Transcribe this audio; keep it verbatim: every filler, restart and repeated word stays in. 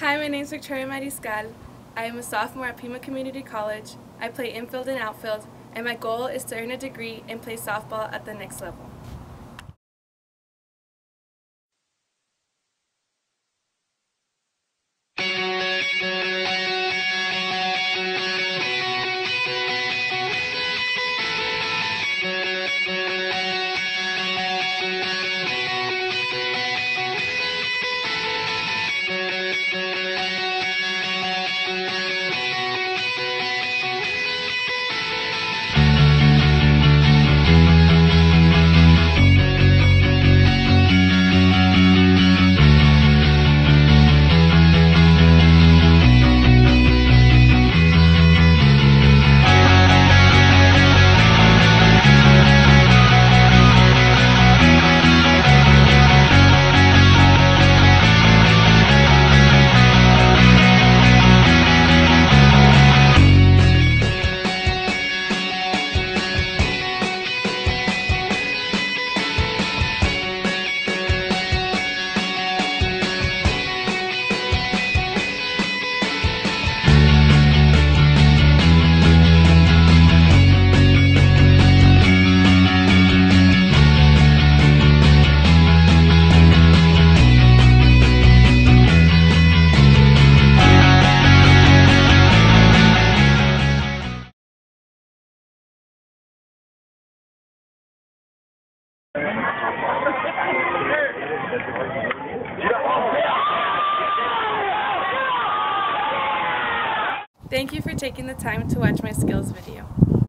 Hi, my name is Victoria Mariscal. I am a sophomore at Pima Community College. I play infield and outfield, and my goal is to earn a degree and play softball at the next level. Thank you for taking the time to watch my skills video.